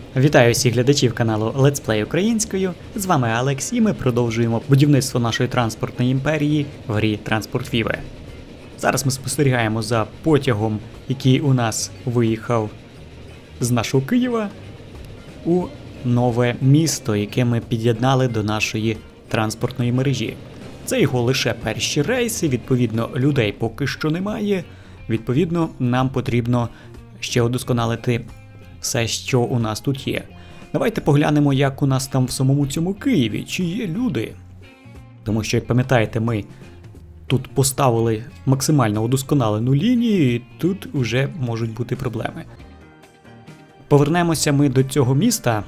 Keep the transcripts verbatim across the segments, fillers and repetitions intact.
Вітаю всіх глядачів каналу Let's Play українською, з вами Алекс і ми продовжуємо будівництво нашої транспортної імперії в грі Transport Fever. Зараз ми спостерігаємо за потягом, який у нас виїхав з нашого Києва у нове місто, яке ми під'єднали до нашої транспортної мережі. Це його лише перші рейси, відповідно людей поки що немає, відповідно нам потрібно ще удосконалити все, що у нас тут є. Давайте поглянемо, як у нас там в самому цьому Києві, чи є люди. Тому що, як пам'ятаєте, ми тут поставили максимально удосконалену лінію, і тут вже можуть бути проблеми. Повернемося ми до цього міста,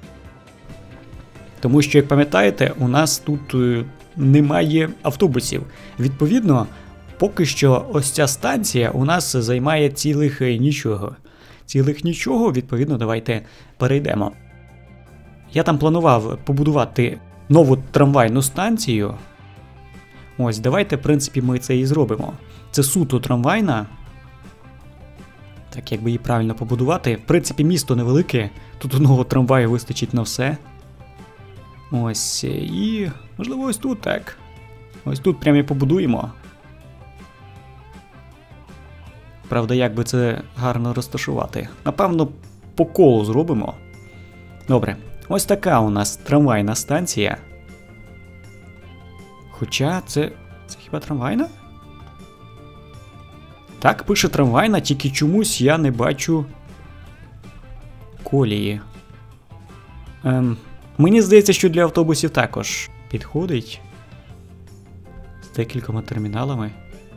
тому що, як пам'ятаєте, у нас тут немає автобусів. Відповідно, поки що ось ця станція у нас займає цілих нічого. Цілих нічого, відповідно, давайте перейдемо. Я там планував побудувати нову трамвайну станцію. Ось, давайте, в принципі, ми це і зробимо. Це суто трамвайна. Так, як би її правильно побудувати. В принципі, місто невелике, тут одного трамваю вистачить на все. Ось, і, можливо, ось тут, так. Ось тут прямо і побудуємо. Правда, як би це гарно розташувати? Напевно, по колу зробимо. Добре, ось така у нас трамвайна станція. Хоча це... це хіба трамвайна? Так, пише трамвайна, тільки чомусь я не бачу колії. Ем, мені здається, що для автобусів також підходить. З декількома терміналами.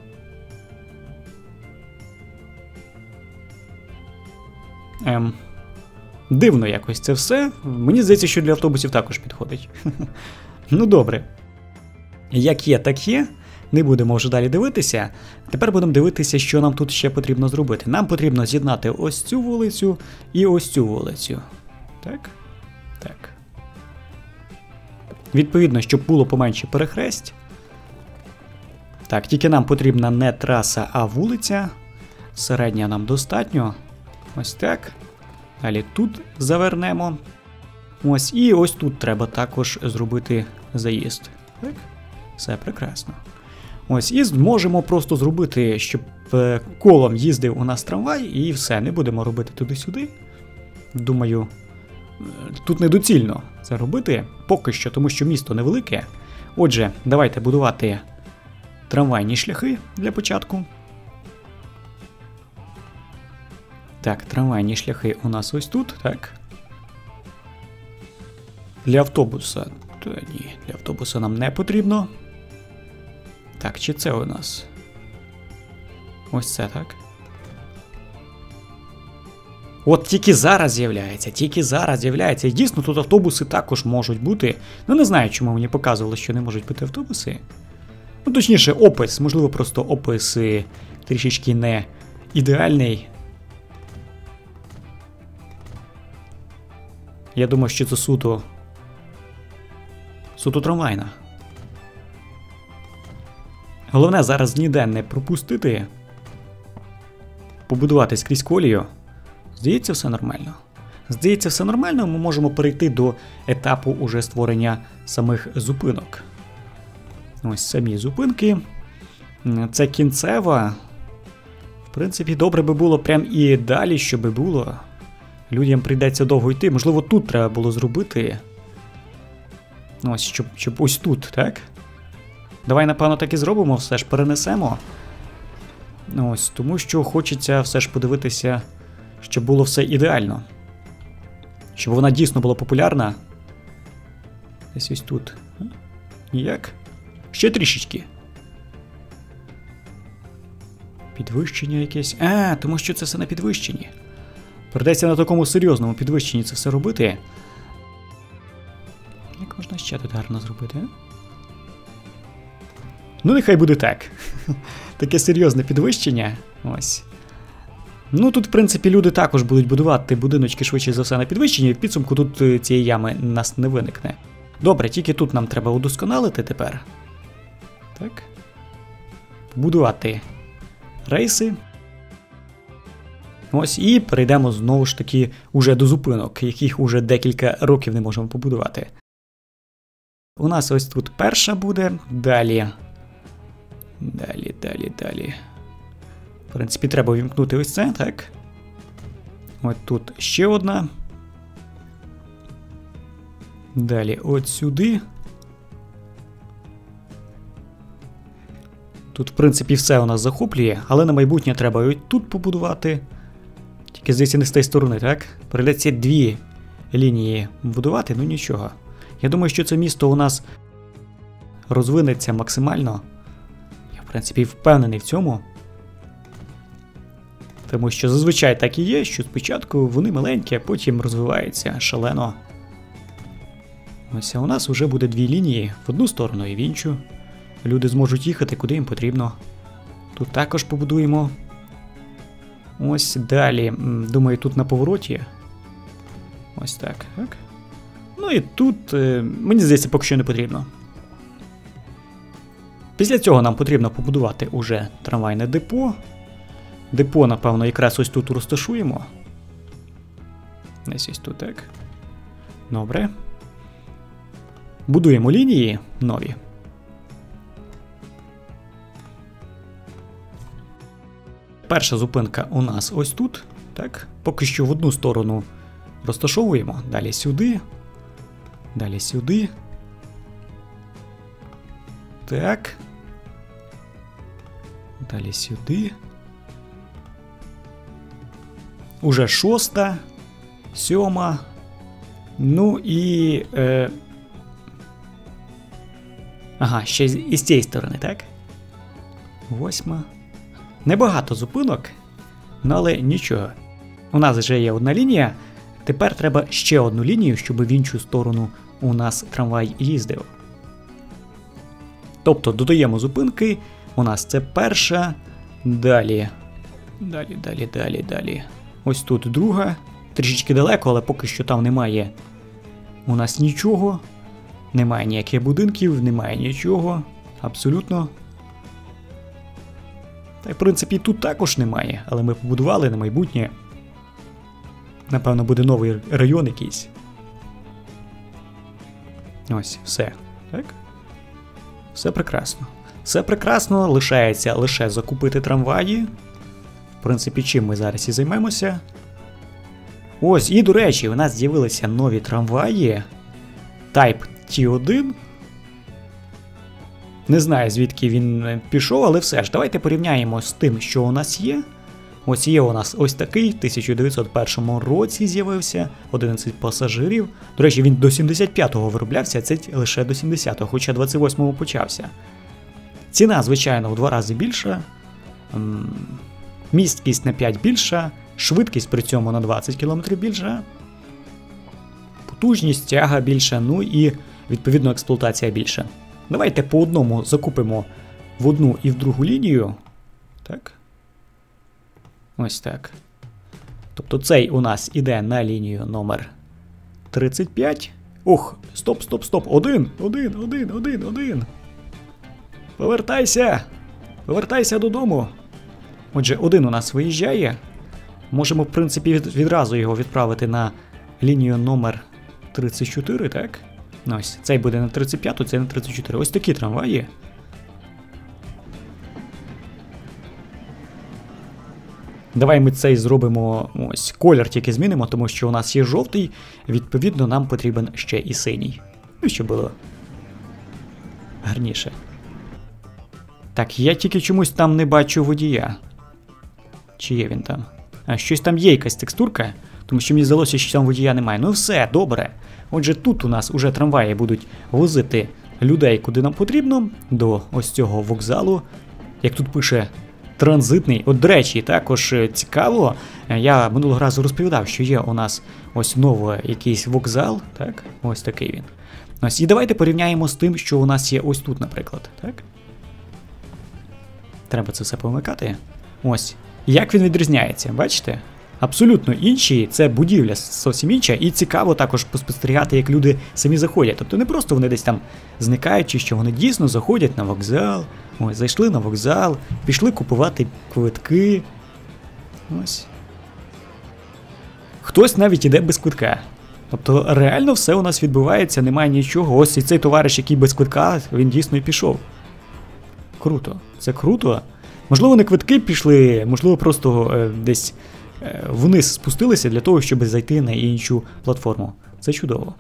Ем, дивно якось це все. Мені здається, що для автобусів також підходить. Ну добре. Як є, так є. Не будемо вже далі дивитися. Тепер будемо дивитися, що нам тут ще потрібно зробити. Нам потрібно з'єднати ось цю вулицю і ось цю вулицю. Так? Так. Відповідно, щоб було поменше перехресть. Так, тільки нам потрібна не траса, а вулиця. Середня нам достатньо. Ось так. Далі тут завернемо. Ось, і ось тут треба також зробити заїзд. Так? Все прекрасно. Ось, і зможемо просто зробити, щоб колом їздив у нас трамвай, і все, не будемо робити туди-сюди. Думаю, тут недоцільно це робити поки що, тому що місто невелике. Отже, давайте будувати трамвайні шляхи для початку. Так, трамвайні шляхи у нас ось тут, так. Для автобуса, то ні, для автобуса нам не потрібно. Так, чи це у нас? Ось це, так. От тільки зараз з'являється, тільки зараз з'являється. І дійсно тут автобуси також можуть бути. Ну не знаю, чому мені показували, що не можуть бути автобуси. Ну точніше, опис, можливо, просто опис трішечки не ідеальний. Я думаю, що це суто... суто трамвайна. Головне зараз ніде не пропустити. Побудувати скрізь колію. Здається, все нормально. Здається, все нормально, ми можемо перейти до етапу уже створення самих зупинок. Ось самі зупинки. Це кінцева. В принципі, добре би було прям і далі, щоб було. Людям прийдеться довго йти. Можливо, тут треба було зробити. Ось, щоб, щоб ось тут, так? Давай, напевно, так і зробимо, все ж перенесемо. Ось, тому що хочеться все ж подивитися, щоб було все ідеально. Щоб вона дійсно була популярна. Десь ось тут. Ніяк? Ще трішечки. Підвищення якесь. А, тому що це все на підвищенні. Придеться на такому серйозному підвищенні це все робити. Як можна ще тут гарно зробити, а? Ну, нехай буде так. Таке серйозне підвищення. Ось. Ну, тут, в принципі, люди також будуть будувати будиночки швидше за все на підвищенні, і в підсумку тут цієї ями у нас не виникне. Добре, тільки тут нам треба удосконалити тепер. Так. Будувати рейси. Ось, і перейдемо знову ж таки уже до зупинок, яких уже декілька років не можемо побудувати. У нас ось тут перша буде, далі, далі, далі, далі. В принципі, треба вімкнути ось це, так? Ось тут ще одна. Далі от сюди. Тут, в принципі, все у нас захоплює, але на майбутнє треба ось тут побудувати. Тільки, здається, не з тієї сторони, так? Прийдеться дві лінії будувати, ну нічого. Я думаю, що це місто у нас розвинеться максимально. Я, в принципі, впевнений в цьому. Тому що зазвичай так і є, що спочатку вони маленькі, а потім розвиваються шалено. Ось, а у нас вже буде дві лінії, в одну сторону і в іншу. Люди зможуть їхати, куди їм потрібно. Тут також побудуємо. Ось далі. Думаю, тут на повороті. Ось так. так. Ну і тут, мені здається, поки що не потрібно. Після цього нам потрібно побудувати уже трамвайне депо. Депо, напевно, якраз ось тут розташуємо. Десь ось тут, так. Добре. Будуємо лінії нові. Перша зупинка у нас ось тут. Так. Поки що в одну сторону розташовуємо. Далі сюди. Далі сюди. Так. Далі сюди. Уже шоста. Сьома. Ну і... Е... Ага, ще і з цієї сторони, так? Восьма. Небагато зупинок, але нічого. У нас вже є одна лінія, тепер треба ще одну лінію, щоб в іншу сторону у нас трамвай їздив. Тобто додаємо зупинки, у нас це перша, далі, далі, далі, далі, далі. Ось тут друга, трішечки далеко, але поки що там немає у нас нічого. Немає ніяких будинків, немає нічого, абсолютно. Та й, в принципі, тут також немає, але ми побудували на майбутнє. Напевно, буде новий район якийсь. Ось, все. Так? Все прекрасно. Все прекрасно, лишається лише закупити трамваї. В принципі, чим ми зараз і займемося. Ось, і, до речі, у нас з'явилися нові трамваї. Type Ті один. Не знаю, звідки він пішов, але все ж, давайте порівняємо з тим, що у нас є. Ось є у нас ось такий, в тисяча дев'ятсот першому році з'явився, одинадцять пасажирів. До речі, він до сімдесят п'ятого вироблявся, а це лише до сімдесятого, хоча двадцять восьмого почався. Ціна, звичайно, в два рази більша, місткість на п'ять більша, швидкість при цьому на двадцять кілометрів більша, потужність, тяга більша, ну і, відповідно, експлуатація більша. Давайте по одному закупимо в одну і в другу лінію. Так. Ось так. Тобто цей у нас іде на лінію номер тридцять п'ять. Ух, стоп, стоп, стоп. Один, один, один, один, один. Повертайся. Повертайся додому. Отже, один у нас виїжджає. Можемо, в принципі, від, відразу його відправити на лінію номер тридцять чотири, так? Ось, цей буде на тридцять п'ять, цей на тридцять чотири. Ось такі трамваї. Давай ми цей зробимо, ось, колір тільки змінимо, тому що у нас є жовтий, відповідно нам потрібен ще і синій. Ну, щоб було гарніше. Так, я тільки чомусь там не бачу водія. Чи є він там? А, щось там є якась текстурка, тому що мені здалося, що там водія немає. Ну все, добре. Отже, тут у нас уже трамваї будуть возити людей, куди нам потрібно, до ось цього вокзалу. Як тут пише, транзитний. От, до речі, також цікаво, я минулого разу розповідав, що є у нас ось новий якийсь вокзал, так, ось такий він. Ось, і давайте порівняємо з тим, що у нас є ось тут, наприклад, так. Треба це все помикати. Ось, як він відрізняється, бачите? Абсолютно інші, це будівля зовсім інша, і цікаво також поспостерігати, як люди самі заходять. Тобто не просто вони десь там зникають, чи що вони дійсно заходять на вокзал, ось, зайшли на вокзал, пішли купувати квитки. Ось. Хтось навіть іде без квитка. Тобто реально все у нас відбувається, немає нічого. Ось і цей товариш, який без квитка, він дійсно і пішов. Круто. Це круто. Можливо, не квитки пішли, можливо, просто е, десь е, вниз спустилися для того, щоб зайти на іншу платформу. Це чудово.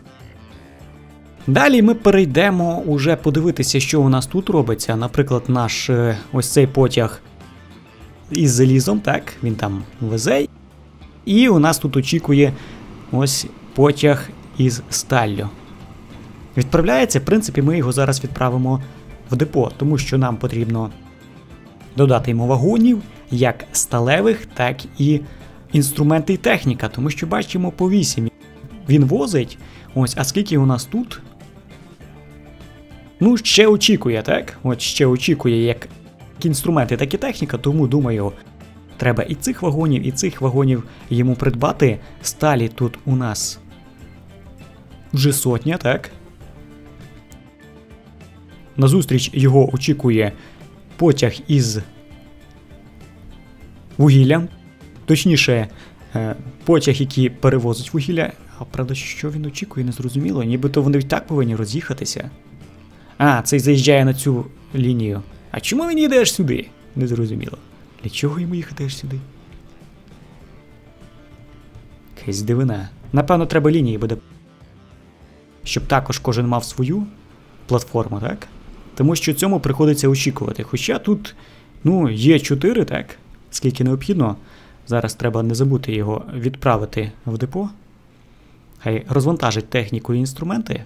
Далі ми перейдемо уже подивитися, що у нас тут робиться. Наприклад, наш е, ось цей потяг із залізом, так, він там везе. І у нас тут очікує ось потяг із сталлю. Відправляється, в принципі, ми його зараз відправимо в депо, тому що нам потрібно додати йому вагонів, як сталевих, так і інструменти і техніка, тому що бачимо по вісім. Він возить, ось, а скільки у нас тут? Ну, ще очікує, так? От ще очікує як інструменти, так і техніка, тому, думаю, треба і цих вагонів, і цих вагонів йому придбати. Сталі тут у нас вже сотня, так? Назустріч його очікує потяг із вугіллям. Точніше, потяг, який перевозить вугілля. А правда, що він очікує, не зрозуміло. Нібито вони і так повинні роз'їхатися. А, цей заїжджає на цю лінію. А чому він їде аж сюди? Не зрозуміло. Для чого йому їхати аж сюди? Якась дивина. Напевно, треба лінії буде. Щоб також кожен мав свою платформу, так? Тому що цьому приходиться очікувати. Хоча тут, ну, є чотири, так? Скільки необхідно. Зараз треба не забути його відправити в депо. Хай розвантажить техніку і інструменти.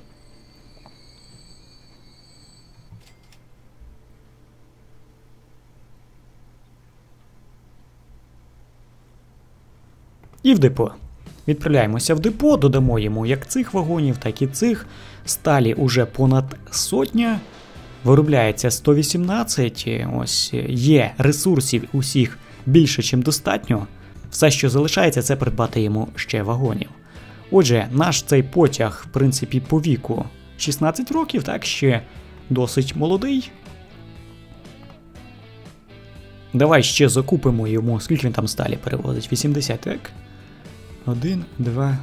І в депо. Відправляємося в депо, додамо йому як цих вагонів, так і цих. Сталі уже понад сотня. Виробляється сто вісімнадцять. Ось є ресурсів усіх більше, ніж достатньо. Все, що залишається, це придбати йому ще вагонів. Отже, наш цей потяг, в принципі, по віку шістнадцять років, так, ще досить молодий. Давай ще закупимо йому, скільки він там сталі перевозить? вісімдесят, так? Один, два.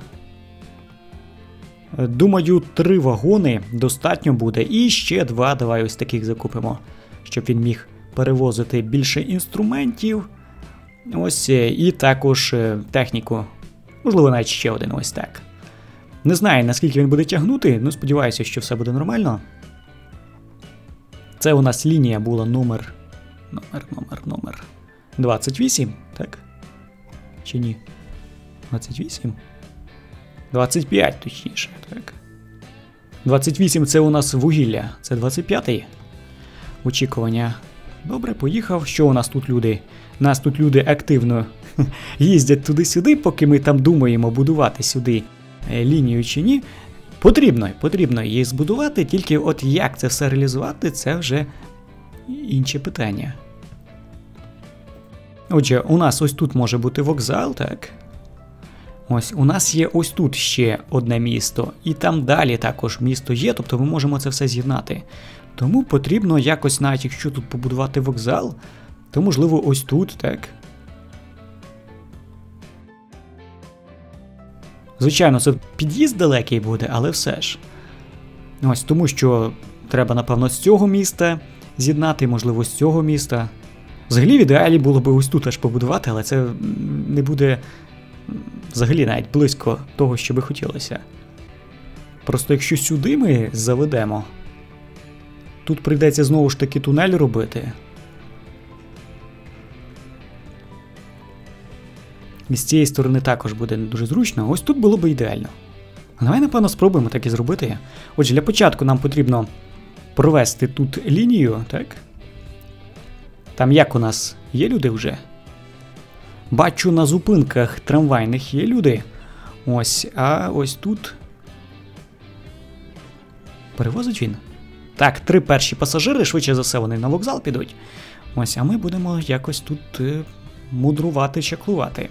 Думаю, три вагони достатньо буде. І ще два, давай ось таких закупимо, щоб він міг перевозити більше інструментів. Ось, і також техніку. Можливо, навіть ще один, ось так. Не знаю, наскільки він буде тягнути, але сподіваюся, що все буде нормально. Це у нас лінія була номер... Номер, номер, номер... двадцять вісім, так? Чи ні? двадцять вісім? двадцять п'ять, точніше, так? двадцять вісім це у нас вугілля, це двадцять п'ятий. Очікування. Добре, поїхав. Що у нас тут люди? Нас тут люди активно їздять туди-сюди, поки ми там думаємо будувати сюди лінію чи ні. Потрібно, потрібно її збудувати, тільки от як це все реалізувати, це вже інше питання. Отже, у нас ось тут може бути вокзал, так? Ось, у нас є ось тут ще одне місто, і там далі також місто є, тобто ми можемо це все з'єднати. Тому потрібно якось, навіть якщо тут побудувати вокзал, то можливо ось тут, так? Звичайно, це під'їзд далекий буде, але все ж. Ось, тому що треба, напевно, з цього міста з'єднати, можливо, з цього міста. Взагалі, в ідеалі було б ось тут аж побудувати, але це не буде взагалі навіть близько того, що би хотілося. Просто якщо сюди ми заведемо, тут прийдеться знову ж таки тунель робити. І з цієї сторони також буде не дуже зручно. Ось тут було б ідеально. А давай, напевно, спробуємо так і зробити. Отже, для початку нам потрібно провести тут лінію, так? Там як у нас є люди вже? Бачу, на зупинках трамвайних є люди. Ось, а ось тут... Перевозить він? Так, три перші пасажири, швидше за все вони на вокзал підуть. Ось, а ми будемо якось тут е, мудрувати, чаклувати.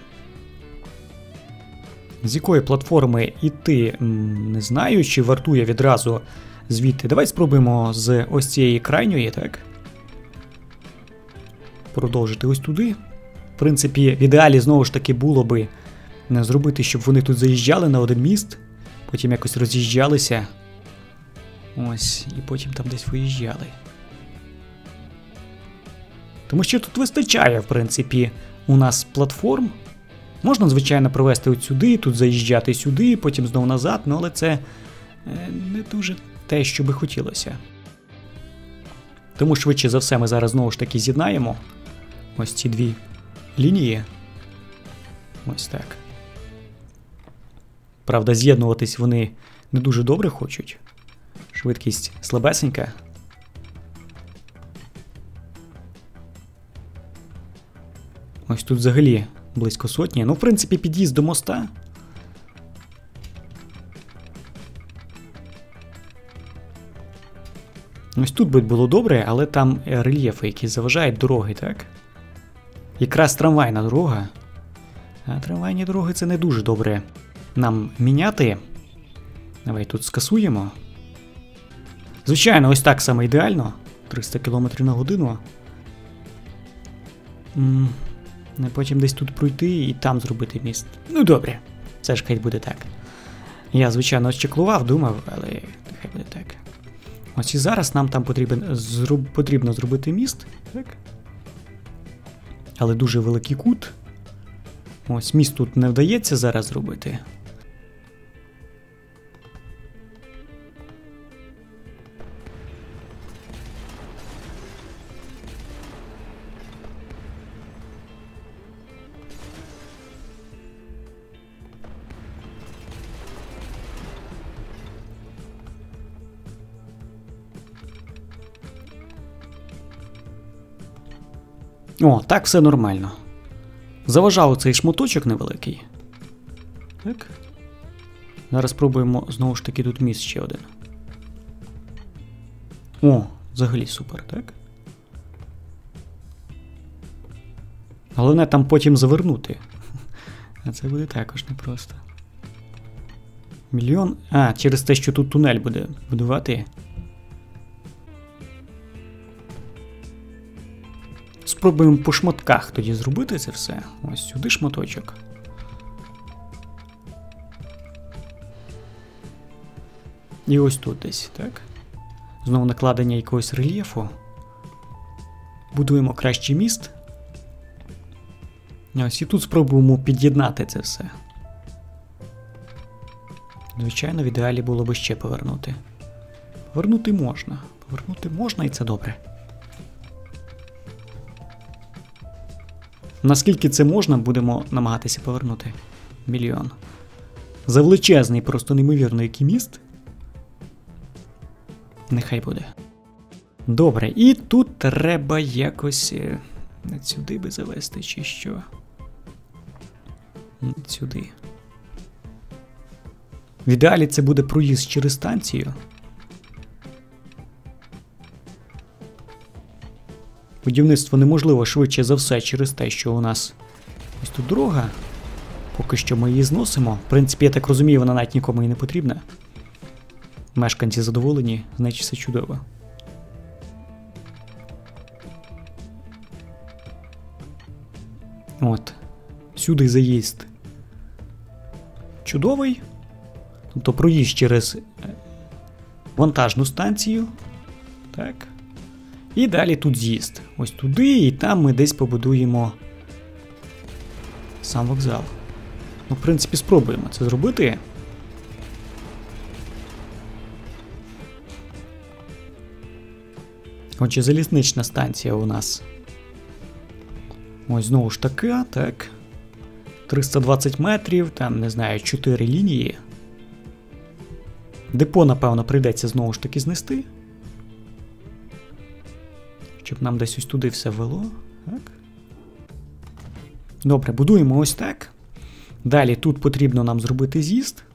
З якої платформи йти, не знаю, чи вартує відразу звідти. Давай спробуємо з ось цієї крайньої, так? Продовжити ось туди. В принципі, в ідеалі, знову ж таки, було би Не зробити, щоб вони тут заїжджали на один міст, потім якось роз'їжджалися. Ось, і потім там десь виїжджали. Тому що тут вистачає, в принципі, у нас платформ. Можна, звичайно, провести от сюди, тут заїжджати сюди, потім знову назад, ну, але це не дуже те, що би хотілося. Тому швидше за все ми зараз знову ж таки з'єднаємо ось ці дві лінії. Ось так. Правда, з'єднуватись вони не дуже добре хочуть. Швидкість слабесенька. Ось тут взагалі близько сотні. Ну, в принципі, під'їзд до моста. Ось тут би було добре, але там рельєфи, які заважають дороги, так? Якраз трамвайна дорога. А трамвайні дороги це не дуже добре нам міняти. Давай тут скасуємо. Звичайно, ось так саме ідеально. триста кілометрів на годину. М-м, потім десь тут пройти і там зробити міст. Ну добре, це ж хай буде так. Я, звичайно, очеклував, думав, але хай буде так. Ось і зараз нам там потрібен, зроб, потрібно зробити міст. Так? Але дуже великий кут. Ось міст тут не вдається зараз зробити. О, так все нормально. Заважав цей шматочок невеликий. Так. Зараз спробуємо знову ж таки тут міст ще один. О, взагалі супер, так? Головне там потім завернути. А це буде також непросто. Мільйон... А, через те, що тут тунель буде будувати. Спробуємо по шматках тоді зробити це все. Ось сюди шматочок. І ось тут десь, так? Знову накладення якогось рельєфу. Будуємо кращий міст. Ось і тут спробуємо під'єднати це все. Звичайно, в ідеалі було би ще повернути. Повернути можна. Повернути можна і це добре. Наскільки це можна, будемо намагатися повернути. Мільйон. За величезний, просто неймовірно, який міст. Нехай буде. Добре, і тут треба якось сюди би завести, чи що. Сюди. В ідеалі це буде проїзд через станцію. Будівництво неможливо швидше за все через те, що у нас ось тут дорога. Поки що ми її зносимо. В принципі, я так розумію, вона навіть нікому і не потрібна. Мешканці задоволені, значить все чудово. От. Сюди заїзд чудовий. Тобто проїзд через вантажну станцію. Так. І далі тут з'їзд. Ось туди, і там ми десь побудуємо сам вокзал. Ну, в принципі, спробуємо це зробити. Отже, залізнична станція у нас. Ось знову ж така, так. триста двадцять метрів, там, не знаю, чотири лінії. Депо, напевно, прийдеться знову ж таки знести. Щоб нам десь ось туди все вело. Так. Добре, будуємо ось так. Далі тут потрібно нам зробити з'їзд.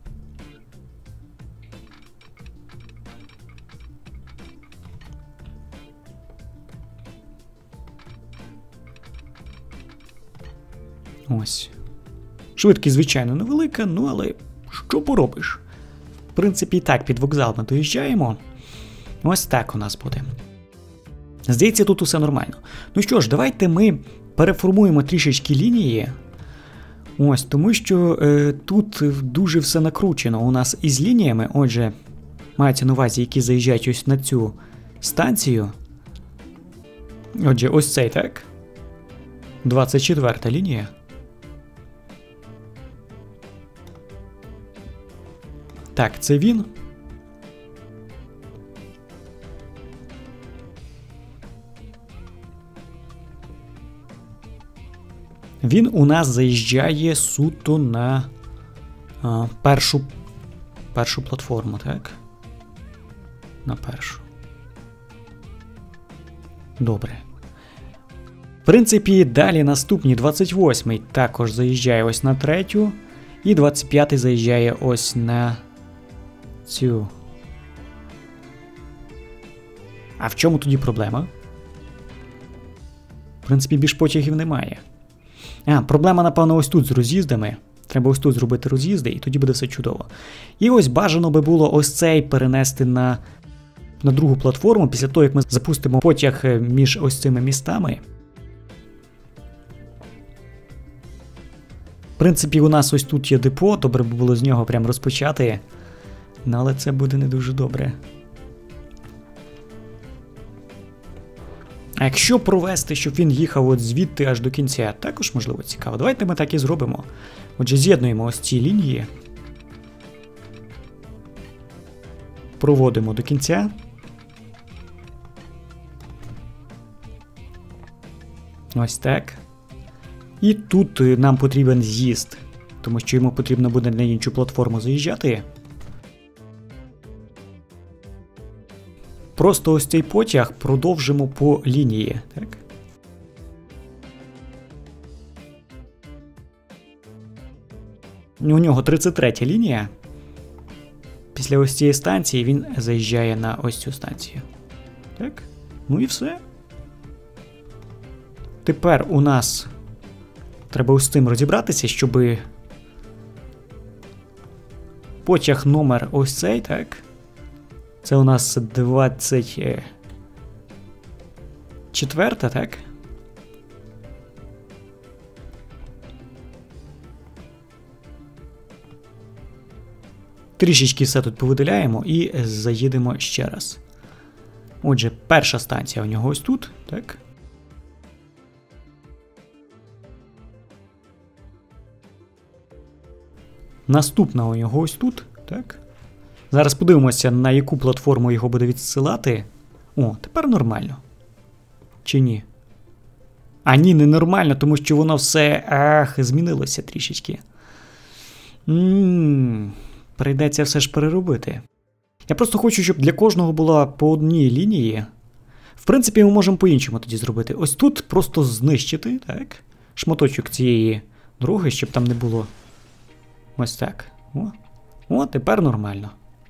Ось. Швидкість, звичайно, невелика, ну але що поробиш? В принципі, і так під вокзал ми доїжджаємо. Ось так у нас буде. Здається, тут усе нормально. Ну що ж, давайте ми переформуємо трішечки лінії. Ось, тому що е, тут дуже все накручено у нас із лініями, отже, мається на увазі, які заїжджають ось на цю станцію. Отже, ось цей, так? двадцять четверта лінія. Так, це він. Він у нас заїжджає суто на а, першу, першу платформу, так? На першу. Добре. В принципі, далі наступні двадцять восьмий також заїжджає ось на третю. І двадцять п'ятий заїжджає ось на цю. А в чому тоді проблема? В принципі, більш потягів немає. А, проблема, напевно, ось тут з роз'їздами. Треба ось тут зробити роз'їзди, і тоді буде все чудово. І ось бажано би було ось цей перенести на, на другу платформу, після того, як ми запустимо потяг між ось цими містами. В принципі, у нас ось тут є депо, добре би було з нього прям розпочати. Ну, але це буде не дуже добре. А якщо провести, щоб він їхав от звідти аж до кінця, також, можливо, цікаво. Давайте ми так і зробимо. Отже, з'єднуємо ось ці лінії. Проводимо до кінця. Ось так. І тут нам потрібен з'їзд, тому що йому потрібно буде на іншу платформу заїжджати. Просто ось цей потяг продовжимо по лінії, так? У нього тридцять третя лінія. Після ось цієї станції він заїжджає на ось цю станцію. Так? Ну і все. Тепер у нас треба ось з цим розібратися, щоб потяг номер ось цей, так? Це у нас двадцять четверта, так? Трішечки все тут повидаляємо і заїдемо ще раз. Отже, перша станція у нього ось тут, так? Наступна у нього ось тут, так? Зараз подивимося, на яку платформу його буде відсилати. О, тепер нормально. Чи ні? А ні, не нормально, тому що воно все, ах, змінилося трішечки. Ммм, прийдеться все ж переробити. Я просто хочу, щоб для кожного була по одній лінії. В принципі, ми можемо по-іншому тоді зробити. Ось тут просто знищити, так? Шматочок цієї дороги, щоб там не було. Ось так. О, О тепер нормально.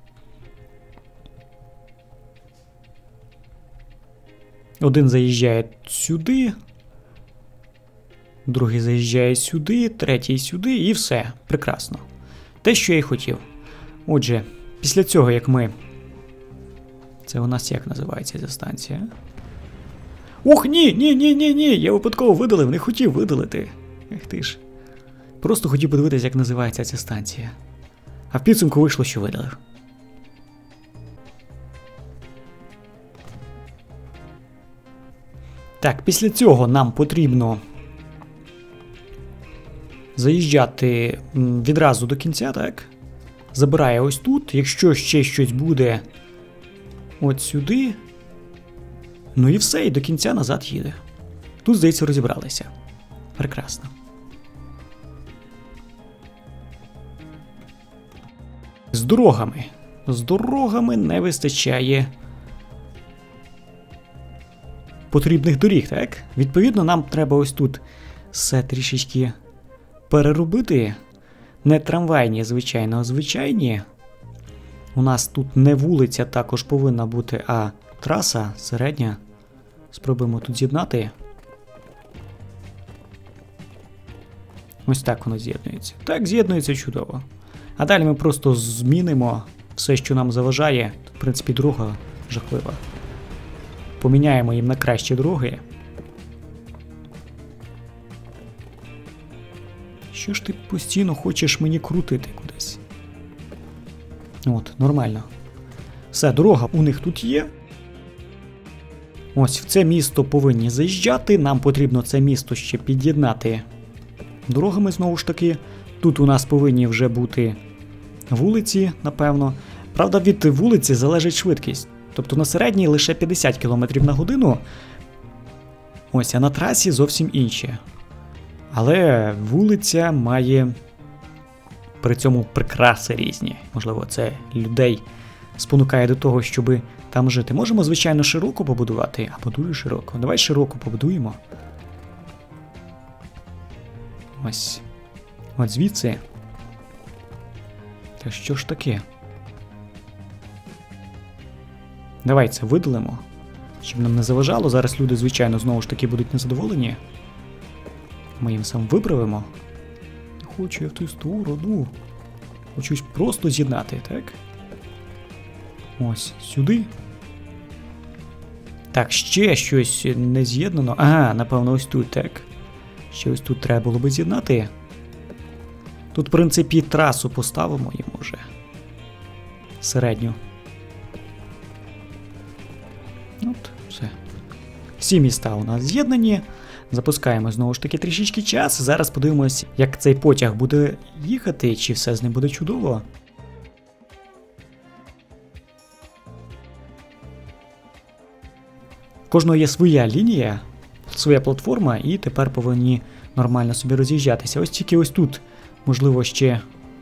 Один заїжджає сюди, другий заїжджає сюди, третій сюди і все. Прекрасно. Те, що я й хотів. Отже, після цього, як ми... Це у нас як називається ця станція? Ох, ні, ні, ні, ні, ні, я випадково видалив, не хотів видалити. Ех ти ж. Просто хотів подивитися, як називається ця станція. А в підсумку вийшло, що видалив. Так, після цього нам потрібно заїжджати відразу до кінця, так? Забирає ось тут, якщо ще щось буде от сюди. Ну і все, і до кінця назад їде. Тут, здається, розібралися. Прекрасно. З дорогами. З дорогами не вистачає потрібних доріг, так? Відповідно, нам треба ось тут все трішечки переробити. Не трамвайні, звичайно, а звичайні. У нас тут не вулиця також повинна бути, а траса середня. Спробуємо тут з'єднати. Ось так воно з'єднується. Так, з'єднується чудово. А далі ми просто змінимо все, що нам заважає. Тут, в принципі, дорога жахлива. Поміняємо їм на кращі дороги. Що ж ти постійно хочеш мені крутити кудись? От, нормально. Все, дорога у них тут є. Ось в це місто повинні заїжджати. Нам потрібно це місто ще під'єднати дорогами знову ж таки. Тут у нас повинні вже бути вулиці, напевно. Правда, від вулиці залежить швидкість. Тобто на середній лише п'ятдесят кілометрів на годину. Ось, а на трасі зовсім інше. Але вулиця має при цьому прикраси різні. Можливо, це людей спонукає до того, щоб там жити. Можемо, звичайно, широко побудувати, або дуже широко. Давай широко побудуємо. Ось. От звідси. Та що ж таке? Давай це видалимо, щоб нам не заважало. Зараз люди, звичайно, знову ж таки будуть незадоволені. Ми їм сам виправимо. Не хочу я в ту сторону. Хочу просто з'єднати, так? Ось, сюди. Так, ще щось не з'єднано. Ага, напевно, ось тут, так. Ще ось тут треба було би з'єднати. Тут, в принципі, трасу поставимо їм уже. Середню. От, все. Всі міста у нас з'єднані. Запускаємо знову ж таки трішечки час. Зараз подивимось, як цей потяг буде їхати, чи все з ним буде чудово. В кожного є своя лінія, своя платформа, і тепер повинні нормально собі роз'їжджатися. Ось тільки ось тут, можливо, ще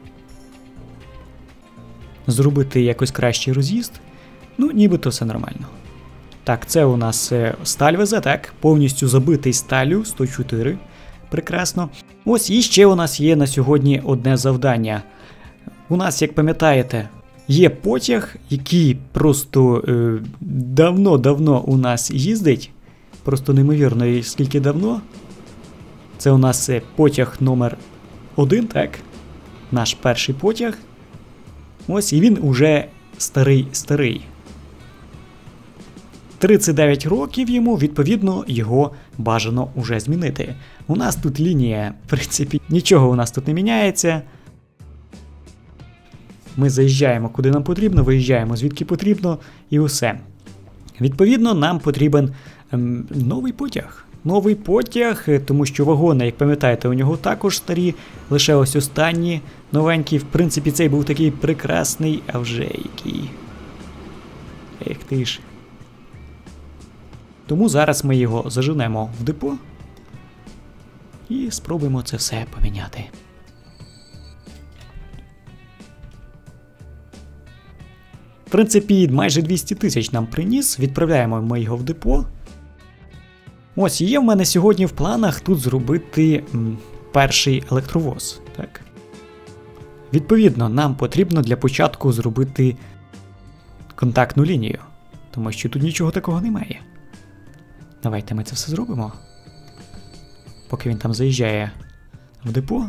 зробити якось кращий роз'їзд. Ну, нібито все нормально. Так, це у нас сталь везе, так? Повністю забитий сталю, сто чотири. Прекрасно. Ось і ще у нас є на сьогодні одне завдання. У нас, як пам'ятаєте, є потяг, який просто давно-давно е, у нас їздить. Просто неймовірно, скільки давно. Це у нас потяг номер один, так? Наш перший потяг. Ось, і він уже старий-старий. тридцять дев'ять років йому, відповідно, його бажано уже змінити. У нас тут лінія, в принципі, нічого у нас тут не міняється. Ми заїжджаємо куди нам потрібно, виїжджаємо звідки потрібно і усе. Відповідно, нам потрібен ем, новий потяг. Новий потяг, тому що вагони, як пам'ятаєте, у нього також старі, лише ось останні новенькі. В принципі, цей був такий прекрасний, а вже який. Ех ти ж. Тому зараз ми його заженемо в депо і спробуємо це все поміняти. В принципі, майже двісті тисяч нам приніс, відправляємо ми його в депо. Ось, є в мене сьогодні в планах тут зробити м, перший електровоз. Так? Відповідно, нам потрібно для початку зробити контактну лінію, тому що тут нічого такого немає. Давайте ми це все зробимо. Поки він там заїжджає в депо.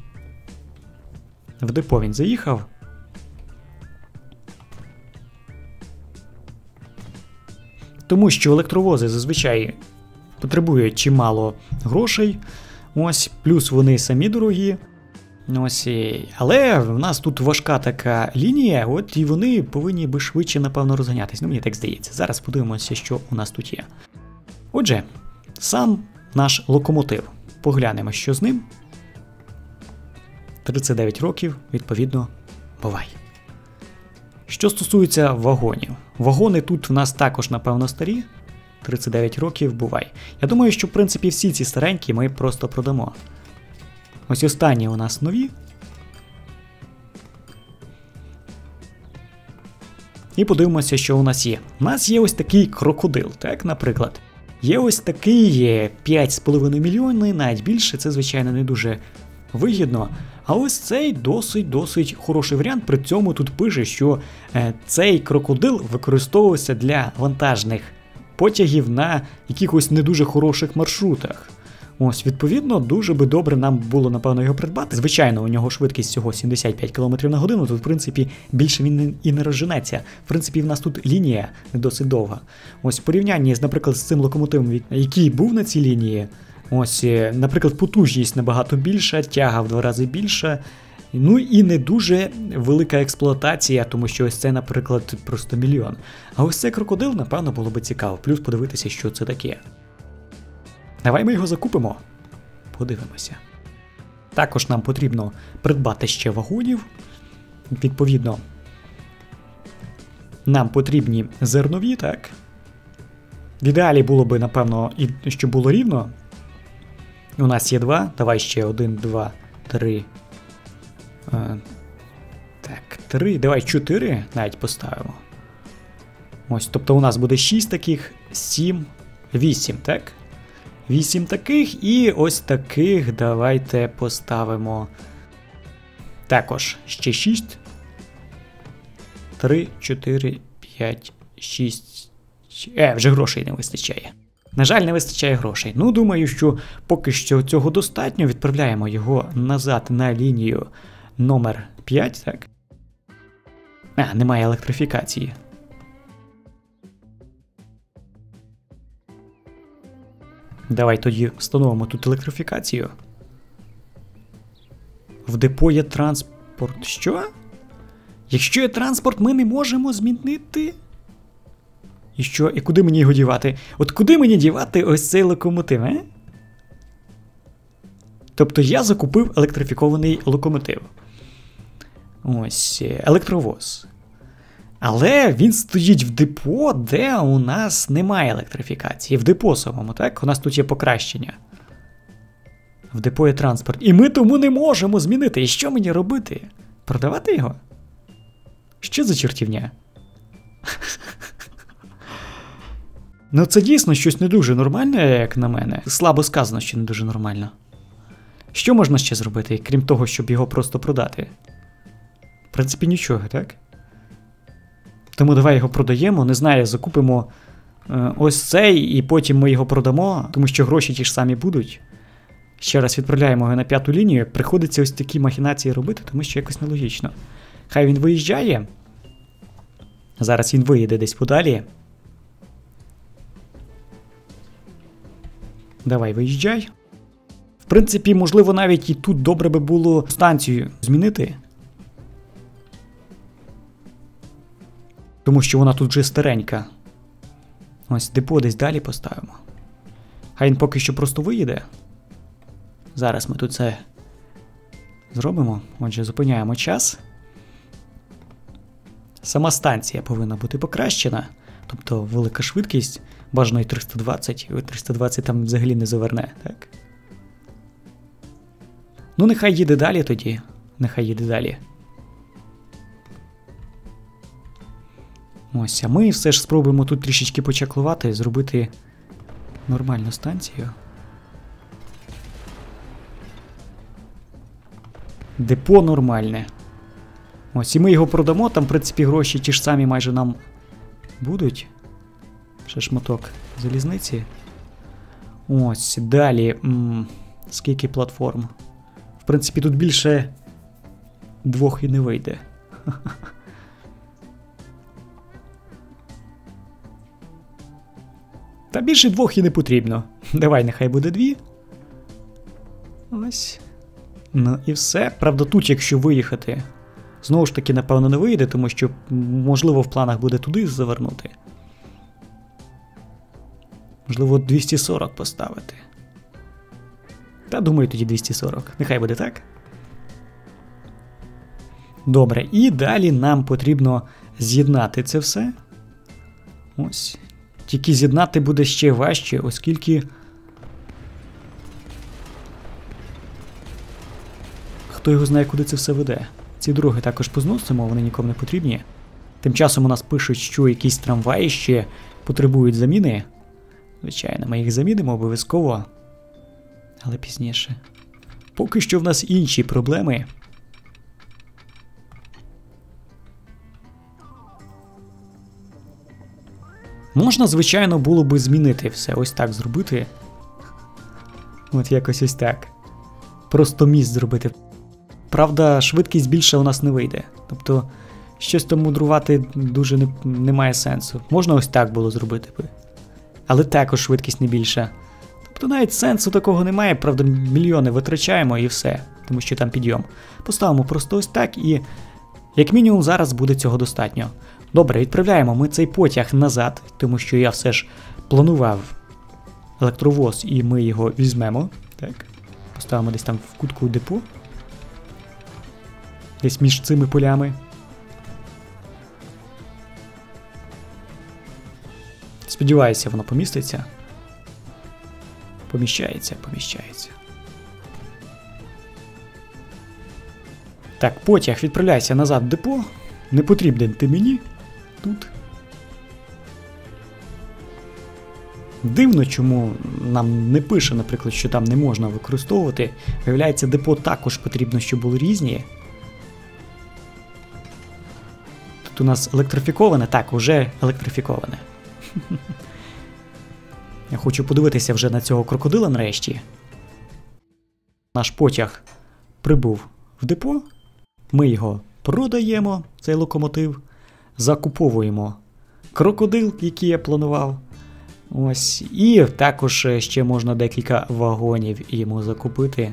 В депо він заїхав. Тому що електровози зазвичай потребують чимало грошей. Ось, плюс вони самі дорогі. Ось, але в нас тут важка така лінія, от і вони повинні би швидше, напевно, розганятись. Ну, мені так здається. Зараз подивимося, що у нас тут є. Отже, сам наш локомотив. Поглянемо, що з ним. тридцять дев'ять років, відповідно, бувай. Що стосується вагонів. Вагони тут в нас також, напевно, старі. тридцять дев'ять років, бувай. Я думаю, що, в принципі, всі ці старенькі ми просто продамо. Ось останні у нас нові. І подивимося, що у нас є. У нас є ось такий крокодил, так, наприклад. Є ось такий п'ять з половиною мільйони, навіть більше, це, звичайно, не дуже вигідно. А ось цей досить-досить хороший варіант, при цьому тут пише, що е, цей крокодил використовувався для вантажних потягів на якихось не дуже хороших маршрутах. Ось, відповідно, дуже би добре нам було, напевно, його придбати. Звичайно, у нього швидкість всього сімдесят п'ять кілометрів на годину, тут, в принципі, більше він і не розженеться. В принципі, в нас тут лінія не досить довга. Ось, в порівнянні, наприклад, з цим локомотивом, який був на цій лінії, Ось, наприклад, потужність набагато більша, тяга в два рази більша. Ну і не дуже велика експлуатація, тому що ось це, наприклад, просто мільйон. А ось цей крокодил, напевно, було би цікаво. Плюс подивитися, що це таке. Давай ми його закупимо. Подивимося. Також нам потрібно придбати ще вагонів. Відповідно, нам потрібні зернові, так? В ідеалі було би, напевно, і щоб було рівно. У нас є два. Давай ще один, два, три. Е, так, три. Давай чотири навіть поставимо. Ось, тобто у нас буде шість таких, сім, вісім, так? вісім таких і ось таких давайте поставимо. Також ще шість. три, чотири, п'ять, шість. Е, вже грошей не вистачає. На жаль, не вистачає грошей. Ну, думаю, що поки що цього достатньо. Відправляємо його назад на лінію номер п'ять, так? А, немає електрифікації. Давай тоді встановимо тут електрифікацію. В депо є транспорт. Що? Якщо є транспорт, ми не можемо змінити. І що? І куди мені його дівати? От куди мені дівати ось цей локомотив, е? Тобто я закупив електрифікований локомотив. Ось, електровоз. Але він стоїть в депо, де у нас немає електрифікації. В депо самому, так? У нас тут є покращення. В депо є транспорт. І ми тому не можемо змінити. І що мені робити? Продавати його? Що за чортівня? Ну це дійсно щось не дуже нормальне, як на мене. Слабо сказано, що не дуже нормально. Що можна ще зробити, крім того, щоб його просто продати? В принципі, нічого, так? Тому давай його продаємо, не знаю, закупимо е, ось цей, і потім ми його продамо, тому що гроші ті ж самі будуть. Ще раз відправляємо його на п'яту лінію, приходиться ось такі махінації робити, тому що якось нелогічно. Хай він виїжджає. Зараз він виїде десь подалі. Давай, виїжджай. В принципі, можливо, навіть і тут добре би було станцію змінити. Тому що вона тут вже старенька. Ось депо десь далі поставимо. Хай він поки що просто виїде. Зараз ми тут це зробимо. Отже, зупиняємо час. Сама станція повинна бути покращена. Тобто велика швидкість. Бажано і триста двадцять. І триста двадцять там взагалі не заверне, так? Ну, нехай їде далі тоді. Нехай їде далі. Ось, а ми все ж спробуємо тут трішечки почаклувати, зробити нормальну станцію. Депо нормальне. Ось, і ми його продамо, там, в принципі, гроші ті ж самі майже нам будуть. Ще шматок залізниці. Ось, далі. М-м, скільки платформ? В принципі, тут більше двох і не вийде. Та більше двох і не потрібно. Давай, нехай буде дві. Ось. Ну і все. Правда, тут, якщо виїхати, знову ж таки, напевно, не вийде, тому що, можливо, в планах буде туди завернути. Можливо, двісті сорок поставити. Та, думаю, тоді двісті сорок. Нехай буде так. Добре, і далі нам потрібно з'єднати це все. Ось. Тільки з'єднати буде ще важче, оскільки... Хто його знає, куди це все веде. Ці дороги також позносимо, вони нікому не потрібні. Тим часом у нас пишуть, що якісь трамваї ще потребують заміни. Звичайно, ми їх замінимо обов'язково. Але пізніше. Поки що в нас інші проблеми. Можна, звичайно, було би змінити все. Ось так зробити. От якось ось так. Просто міст зробити. Правда, швидкість більше у нас не вийде. Тобто, щось там мудрувати дуже не, немає сенсу. Можна ось так було зробити би. Але також швидкість не більша. Тобто навіть сенсу такого немає, правда, мільйони витрачаємо і все, тому що там підйом. Поставимо просто ось так і, як мінімум, зараз буде цього достатньо. Добре, відправляємо ми цей потяг назад, тому що я все ж планував електровоз і ми його візьмемо. Так, поставимо десь там в кутку депо. Десь між цими полями. Сподіваюся, воно поміститься. Поміщається, поміщається. Так, потяг, відправляйся назад в депо. Не потрібен ти мені тут. Дивно, чому нам не пише, наприклад, що там не можна використовувати. Виявляється, депо також потрібно, щоб були різні. Тут у нас електрифіковане, так, уже електрифіковане. Я хочу подивитися вже на цього крокодила нарешті. Наш потяг прибув в депо. Ми його продаємо, цей локомотив. Закуповуємо крокодил, який я планував. Ось. І також ще можна декілька вагонів йому закупити.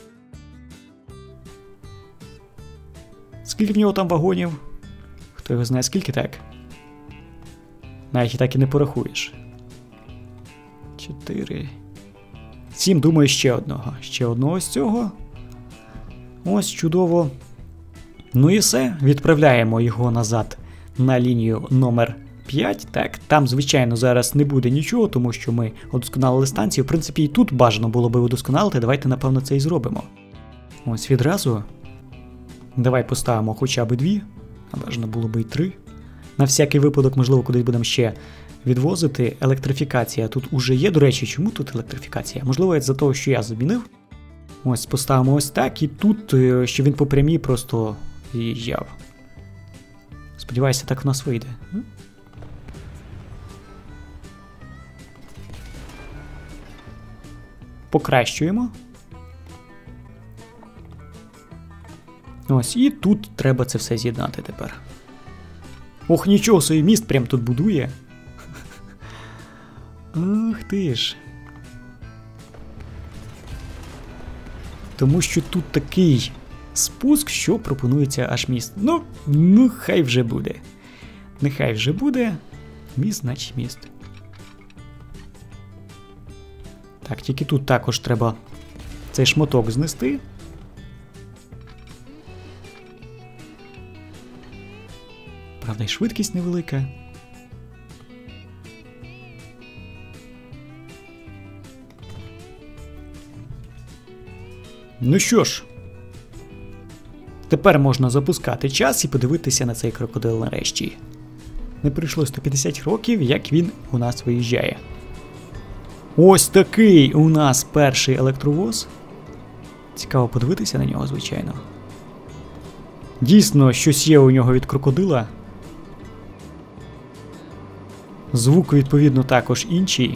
Скільки в нього там вагонів? Хто його знає, скільки так? Навіть і так і не порахуєш. Чотири. Сім, думаю, ще одного. Ще одного з цього. Ось, чудово. Ну і все. Відправляємо його назад на лінію номер п'ять. Так, там, звичайно, зараз не буде нічого, тому що ми удосконалили станцію. В принципі, і тут бажано було би удосконалити. Давайте, напевно, це і зробимо. Ось відразу. Давай поставимо хоча б дві. А бажано було би і три. На всякий випадок, можливо, кудись будемо ще відвозити. Електрифікація тут уже є. До речі, чому тут електрифікація? Можливо, це за того, що я замінив. Ось, поставимо ось так. І тут, що він по прямій просто з'їжджав. Сподіваюся, так в нас вийде. Покращуємо. Ось, і тут треба це все з'єднати тепер. Ох, нічого собі, міст прям тут будує. Ах ти ж. Тому що тут такий спуск, що пропонується аж міст. Ну, ну, хай вже буде. Нехай вже буде. Міст, значить міст. Так, тільки тут також треба цей шматок знести. Правда, і швидкість невелика. Ну що ж, тепер можна запускати час і подивитися на цей крокодил нарешті. Не пройшло сто п'ятдесят років, як він у нас виїжджає. Ось такий у нас перший електровоз. Цікаво подивитися на нього, звичайно. Дійсно, щось є у нього від крокодила. Звук, відповідно, також інший.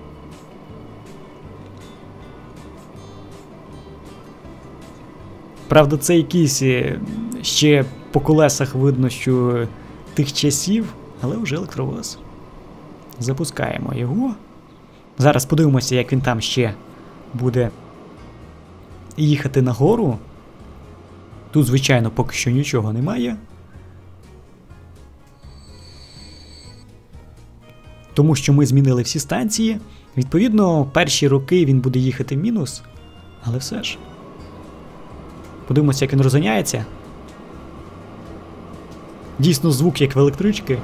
Правда, це якийсь ще по колесах видно, що тих часів, але вже електровоз. Запускаємо його. Зараз подивимося, як він там ще буде їхати нагору. Тут, звичайно, поки що нічого немає. Тому що ми змінили всі станції. Відповідно, перші роки він буде їхати в мінус. Але все ж. Подивимося, як він розганяється. Дійсно, звук як в електрички.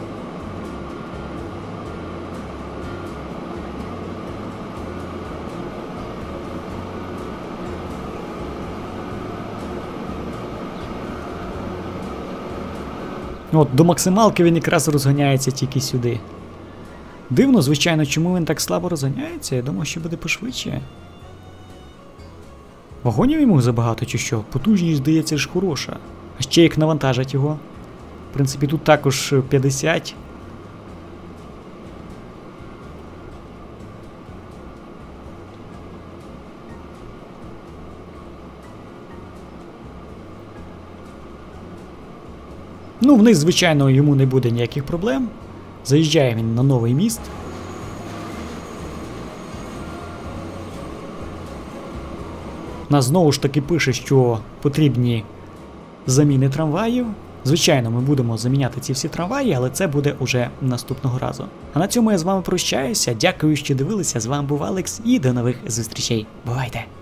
От, до максималки він якраз розганяється тільки сюди. Дивно, звичайно, чому він так слабо розганяється. Я думав, що буде пошвидше. Вагонів йому забагато чи що? Потужність, здається, ж хороша. А ще як навантажать його. В принципі, тут також п'ятдесят. Ну, вниз, звичайно, йому не буде ніяких проблем. Заїжджає він на новий міст. Нас знову ж таки пише, що потрібні заміни трамваїв. Звичайно, ми будемо заміняти ці всі трамваї, але це буде уже наступного разу. А на цьому я з вами прощаюся. Дякую, що дивилися. З вами був Алекс і до нових зустрічей. Бувайте!